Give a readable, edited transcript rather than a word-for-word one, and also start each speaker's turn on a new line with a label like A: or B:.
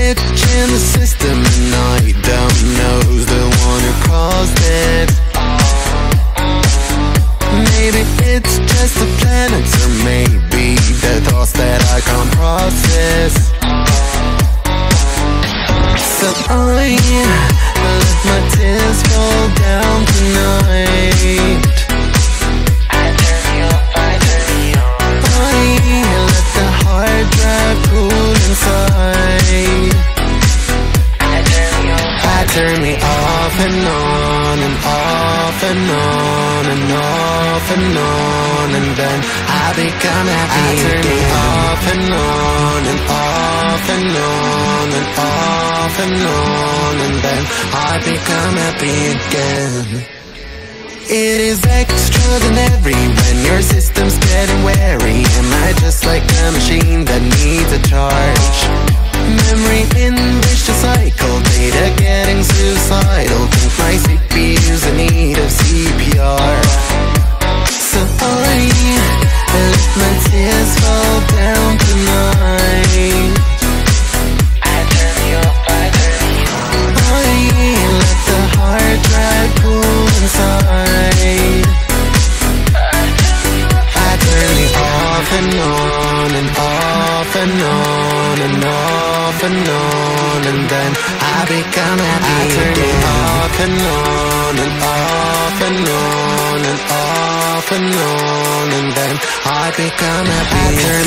A: glitch in the system and I don't know who's the one who caused it. Maybe it's just the planets, or maybe the thoughts that I can't process. So I let my tears fall down tonight. I turn me off, I turn me on. I let the hard drive cool inside. I turn me off and on and off and on and off and on, and then I become happy. I turn me off and on and off and on and off and on, and then I become happy again. It is extraordinary when your system's getting wary. Am I just like a machine that needs a charge? Memory in vicious cycle, data getting suicidal. Think my CPU's in need of CPR. So I let my tears fall down tonight. I turn me off, I turn me on. I let the hard drive cool inside. I turn me off and on and off and on and off and on, and then I become happy. I turn me off and on and off and on and off and on, and then I become happy.